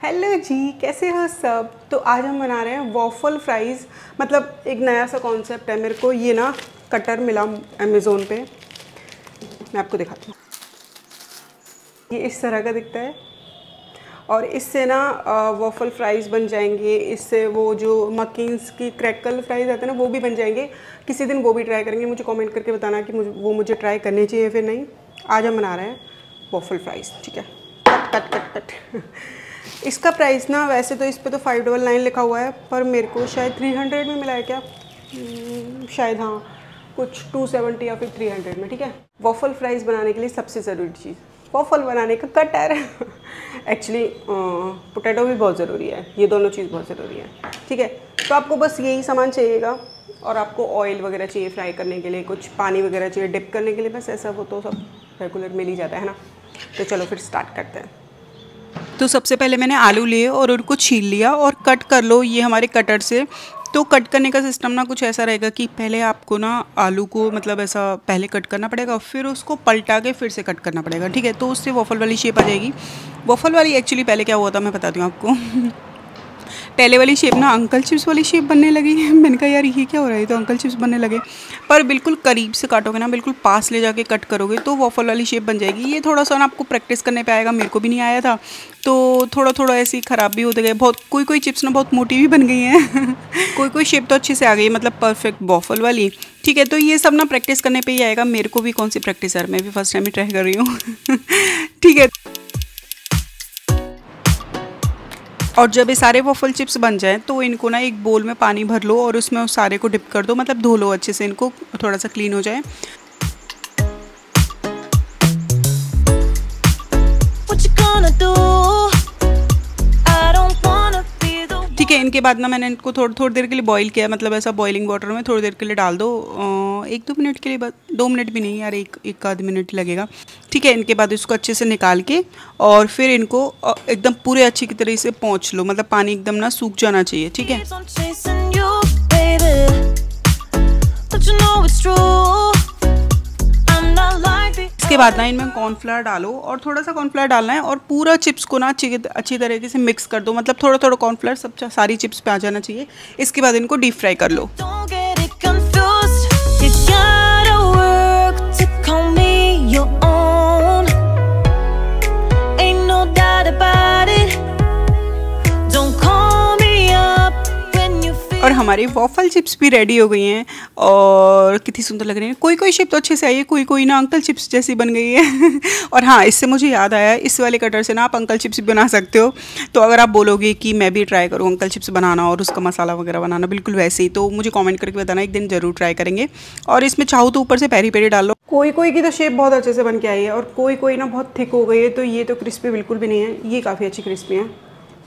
Hello जी, कैसे हो सब। तो आज हम बना रहे हैं वॉफल फ्राइज़। मतलब एक नया सा कॉन्सेप्ट है। मेरे को ये ना कटर मिला अमेज़ोन पे, मैं आपको दिखाती हूँ। ये इस तरह का दिखता है और इससे ना वॉफल फ्राइज़ बन जाएंगे। इससे वो जो मकीन्स की क्रैकल फ्राइज़ आते हैं ना, वो भी बन जाएंगे। किसी दिन वो भी ट्राई करेंगे। मुझे कमेंट करके बताना कि मुझे ट्राई करने चाहिए फिर नहीं। आज हम बना रहे हैं वॉफल फ्राइज़, ठीक है। कट कट कट कट इसका प्राइस ना वैसे तो इस पे तो 599 लिखा हुआ है, पर मेरे को शायद 300 में मिला है क्या, शायद हाँ, कुछ 270 या फिर 300 में, ठीक है। वॉफल फ्राइज़ बनाने के लिए सबसे ज़रूरी चीज़ वॉफल बनाने का कटर एक्चुअली पोटैटो भी बहुत ज़रूरी है, ये दोनों चीज़ बहुत ज़रूरी है, ठीक है। तो आपको बस यही सामान चाहिएगा और आपको ऑयल वगैरह चाहिए फ्राई करने के लिए, कुछ पानी वगैरह चाहिए डिप करने के लिए, बस ऐसा वो तो सब रेगुलर मिल ही जाता है ना। तो चलो फिर स्टार्ट करते हैं। तो सबसे पहले मैंने आलू लिए और उनको छील लिया और कट कर लो ये हमारे कटर से। तो कट करने का सिस्टम ना कुछ ऐसा रहेगा कि पहले आपको ना आलू को मतलब ऐसा पहले कट करना पड़ेगा, फिर उसको पलटा के फिर से कट करना पड़ेगा, ठीक है। तो उससे वॉफल वाली शेप आ जाएगी। वॉफल वाली एक्चुअली पहले क्या हुआ था मैं बताती हूँ आपको पहले वाली शेप ना अंकल चिप्स वाली शेप बनने लगी है। मैंने कहा यार ये क्या हो रहा है, तो अंकल चिप्स बनने लगे। पर बिल्कुल करीब से काटोगे ना, बिल्कुल पास ले जाके कट करोगे तो वॉफल वाली शेप बन जाएगी। ये थोड़ा सा ना आपको प्रैक्टिस करने पे आएगा, मेरे को भी नहीं आया था, तो थोड़ा थोड़ा ऐसे ही ख़राब भी होते गए। बहुत कोई चिप्स ना बहुत मोटी भी बन गई हैं कोई शेप तो अच्छे से आ गई, मतलब परफेक्ट वॉफल वाली, ठीक है। तो ये सब ना प्रैक्टिस करने पे ही आएगा। मेरे को भी कौन सी प्रैक्टिस है, मैं भी फर्स्ट टाइम ही ट्राई कर रही हूँ ठीक है। और जब ये सारे वॉफल चिप्स बन जाएं तो इनको ना एक बोल में पानी भर लो और उसमें उस सारे को डिप कर दो, मतलब धो लो अच्छे से, इनको थोड़ा सा क्लीन हो जाए। ठीक है, इनके बाद ना मैंने इनको थोड़ी देर के लिए बॉईल किया, मतलब ऐसा बॉइलिंग वाटर में थोड़ी देर के लिए डाल दो, 1-2 मिनट के लिए, बस 2 मिनट भी नहीं यार, एक आध मिनट लगेगा, ठीक है। इनके बाद इसको अच्छे से निकाल के और फिर इनको एकदम पूरे अच्छी की तरह से पोंछ लो, मतलब पानी एकदम ना सूख जाना चाहिए, ठीक है। इसके बाद ना इनमें कॉर्नफ्लावर डालो और थोड़ा सा कॉर्नफ्लावर डालना है और पूरा चिप्स को ना अच्छी तरीके से मिक्स कर दो, मतलब थोड़ा थोड़ा कॉर्नफ्लावर सब सारी चिप्स पे आ जाना चाहिए। इसके बाद इनको डीप फ्राई कर लो। और हमारी वॉफल चिप्स भी रेडी हो गई हैं और कितनी सुंदर लग रही हैं। कोई शेप तो अच्छे से आई है, कोई ना अंकल चिप्स जैसी बन गई है और हाँ, इससे मुझे याद आया, इस वाले कटर से ना आप अंकल चिप्स भी बना सकते हो। तो अगर आप बोलोगे कि मैं भी ट्राई करूँ अंकल चिप्स बनाना और उसका मसाला वगैरह बनाना बिल्कुल वैसे ही, तो मुझे कॉमेंट करके बताना, एक दिन ज़रूर ट्राई करेंगे। और इसमें चाहो तो ऊपर से पेरी पेरी डाल लो। कोई की तो शेप बहुत अच्छे से बन के आई है और कोई ना बहुत थिक हो गई है, तो ये तो क्रिस्पी बिल्कुल भी नहीं है, ये काफ़ी अच्छी क्रिस्पी है।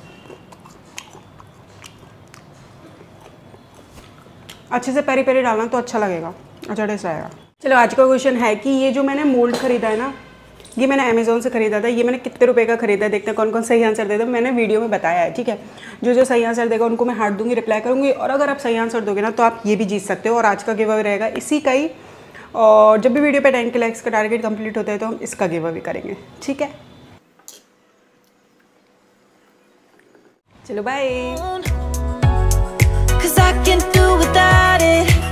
अच्छे से पेरी पेरी डालना तो अच्छा लगेगा, अच्छा टेस्ट आएगा। चलो आज का क्वेश्चन है कि ये जो मैंने मोल्ड खरीदा है ना, ये मैंने अमेज़ोन से ख़रीदा था। ये मैंने कितने रुपए का खरीदा है, देखते हैं कौन कौन सही आंसर देता है। मैंने वीडियो में बताया है, ठीक है। जो सही आंसर देगा उनको मैं हार्ट दूंगी, रिप्लाई करूँगी। और अगर आप सही आंसर दोगे ना तो आप ये भी जीत सकते हो। और आज का गिव अवे रहेगा इसी का ही। और जब भी वीडियो पे 10 के लाइक्स का टारगेट कंप्लीट होता है तो हम इसका गिव अवे करेंगे, ठीक है। चलो बाय।